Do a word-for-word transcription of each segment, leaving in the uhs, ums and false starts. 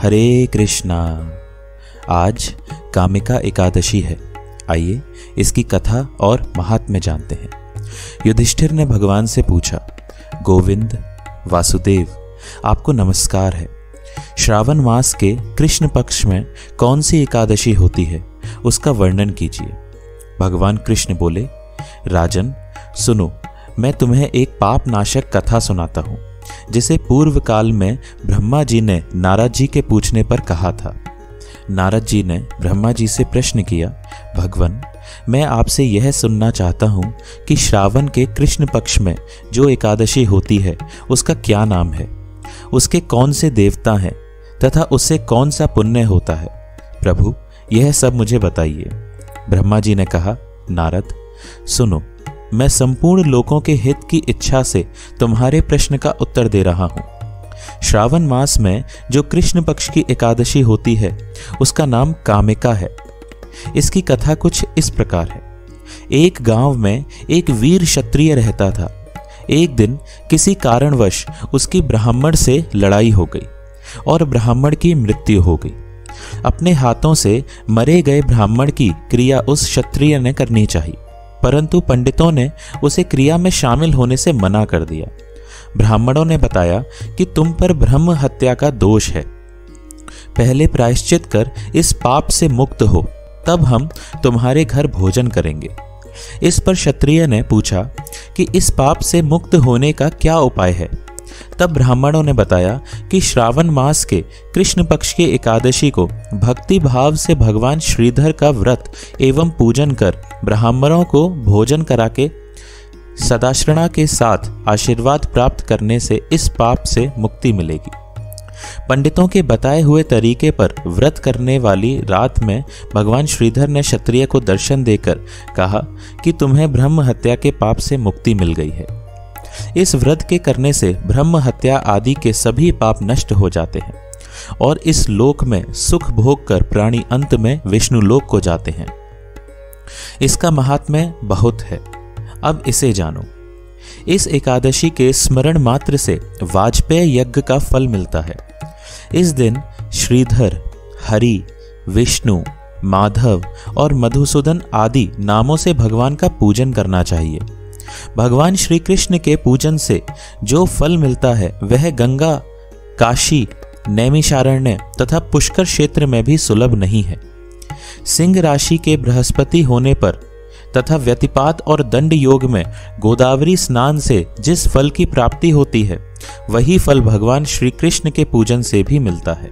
हरे कृष्णा। आज कामिका एकादशी है। आइए इसकी कथा और महात्म्य जानते हैं। युधिष्ठिर ने भगवान से पूछा, गोविंद वासुदेव, आपको नमस्कार है। श्रावण मास के कृष्ण पक्ष में कौन सी एकादशी होती है, उसका वर्णन कीजिए। भगवान कृष्ण बोले, राजन सुनो, मैं तुम्हें एक पाप नाशक कथा सुनाता हूँ, जिसे पूर्व काल में ब्रह्मा जी ने नारद जी के पूछने पर कहा था। नारद जी ने ब्रह्मा जी से प्रश्न किया, भगवान मैं आपसे यह सुनना चाहता हूँ कि श्रावण के कृष्ण पक्ष में जो एकादशी होती है उसका क्या नाम है, उसके कौन से देवता हैं तथा उससे कौन सा पुण्य होता है। प्रभु यह सब मुझे बताइए। ब्रह्मा जी ने कहा, नारद सुनो, मैं संपूर्ण लोकों के हित की इच्छा से तुम्हारे प्रश्न का उत्तर दे रहा हूँ। श्रावण मास में जो कृष्ण पक्ष की एकादशी होती है उसका नाम कामिका है। इसकी कथा कुछ इस प्रकार है। एक गांव में एक वीर क्षत्रिय रहता था। एक दिन किसी कारणवश उसकी ब्राह्मण से लड़ाई हो गई और ब्राह्मण की मृत्यु हो गई। अपने हाथों से मरे गए ब्राह्मण की क्रिया उस क्षत्रिय ने करनी चाहिए, परंतु पंडितों ने उसे क्रिया में शामिल होने से मना कर दिया। ब्राह्मणों ने बताया कि तुम पर ब्रह्म हत्या का दोष है, पहले प्रायश्चित कर इस पाप से मुक्त हो, तब हम तुम्हारे घर भोजन करेंगे। इस पर क्षत्रिय ने पूछा कि इस पाप से मुक्त होने का क्या उपाय है। तब ब्राह्मणों ने बताया कि श्रावण मास के कृष्ण पक्ष की एकादशी को भक्ति भाव से भगवान श्रीधर का व्रत एवं पूजन कर ब्राह्मणों को भोजन करा के सदाश्रणा के साथ आशीर्वाद प्राप्त करने से इस पाप से मुक्ति मिलेगी। पंडितों के बताए हुए तरीके पर व्रत करने वाली रात में भगवान श्रीधर ने क्षत्रिय को दर्शन देकर कहा कि तुम्हें ब्रह्म हत्या के पाप से मुक्ति मिल गई है। इस व्रत के करने से ब्रह्म हत्या आदि के सभी पाप नष्ट हो जाते हैं और इस लोक में सुख भोग कर प्राणी अंत में विष्णु लोक को जाते हैं। इसका महात्म्य बहुत है, अब इसे जानो। इस एकादशी के स्मरण मात्र से वाजपेय यज्ञ का फल मिलता है। इस दिन श्रीधर, हरि, विष्णु, माधव और मधुसूदन आदि नामों से भगवान का पूजन करना चाहिए। भगवान श्री कृष्ण के पूजन से जो फल मिलता है वह गंगा, काशी, नैमिषारण्य तथा पुष्कर क्षेत्र में भी सुलभ नहीं है। सिंह राशि के बृहस्पति होने पर तथा व्यतिपात और दंड योग में गोदावरी स्नान से जिस फल की प्राप्ति होती है वही फल भगवान श्री कृष्ण के पूजन से भी मिलता है।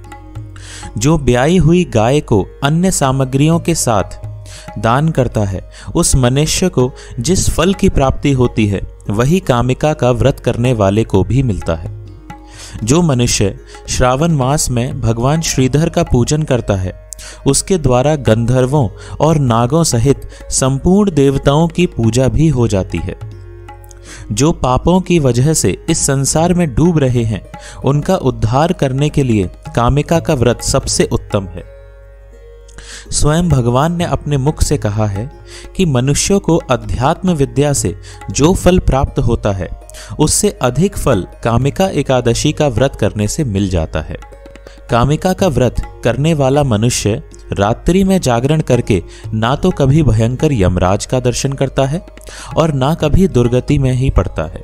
जो ब्याई हुई गाय को अन्य सामग्रियों के साथ दान करता है उस मनुष्य को जिस फल की प्राप्ति होती है वही कामिका का व्रत करने वाले को भी मिलता है। जो मनुष्य श्रावण मास में भगवान श्रीधर का पूजन करता है उसके द्वारा गंधर्वों और नागों सहित संपूर्ण देवताओं की पूजा भी हो जाती है। जो पापों की वजह से इस संसार में डूब रहे हैं उनका उद्धार करने के लिए कामिका का व्रत सबसे उत्तम है। स्वयं भगवान ने अपने मुख से कहा है कि मनुष्यों को अध्यात्म विद्या से जो फल प्राप्त होता है उससे अधिक फल कामिका एकादशी का व्रत करने से मिल जाता है। कामिका का व्रत करने वाला मनुष्य रात्रि में जागरण करके ना तो कभी भयंकर यमराज का दर्शन करता है और ना कभी दुर्गति में ही पड़ता है।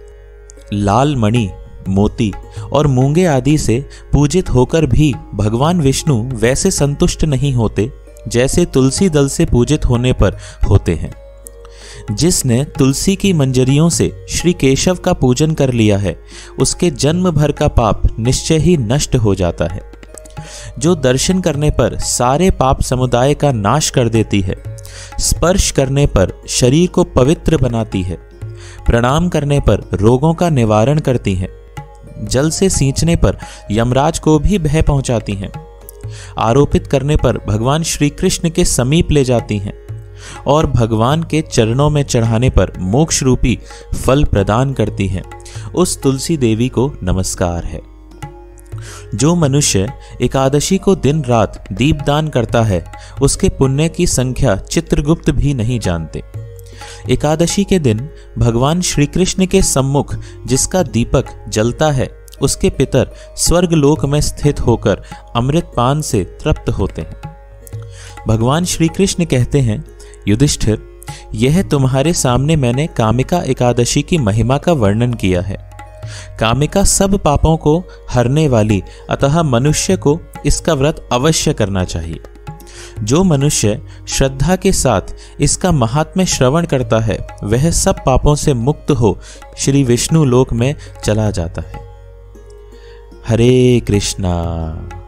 लाल मणि, मोती और मूंगे आदि से पूजित होकर भी भगवान विष्णु वैसे संतुष्ट नहीं होते जैसे तुलसी दल से पूजित होने पर होते हैं। जिसने तुलसी की मंजरियों से श्री केशव का पूजन कर लिया है उसके जन्म भर का पाप निश्चय ही नष्ट हो जाता है। जो दर्शन करने पर सारे पाप समुदाय का नाश कर देती है, स्पर्श करने पर शरीर को पवित्र बनाती है, प्रणाम करने पर रोगों का निवारण करती है, जल से सींचने पर यमराज को भी भय पहुंचाती हैं, आरोपित करने पर भगवान श्री कृष्ण के समीप ले जाती हैं और भगवान के चरणों में चढ़ाने पर मोक्ष रूपी फल प्रदान करती हैं, उस तुलसी देवी को नमस्कार है। जो मनुष्य एकादशी को दिन रात दीपदान करता है उसके पुण्य की संख्या चित्रगुप्त भी नहीं जानते। एकादशी के दिन भगवान श्री कृष्ण के सम्मुख जिसका दीपक जलता है उसके पितर स्वर्ग लोक में स्थित होकर अमृत पान से तृप्त होते हैं। भगवान श्री कृष्ण कहते हैं, युधिष्ठिर, यह तुम्हारे सामने मैंने कामिका एकादशी की महिमा का वर्णन किया है। कामिका सब पापों को हरने वाली, अतः मनुष्य को इसका व्रत अवश्य करना चाहिए। जो मनुष्य श्रद्धा के साथ इसका महात्म्य श्रवण करता है वह सब पापों से मुक्त हो श्री विष्णु लोक में चला जाता है। हरे कृष्णा।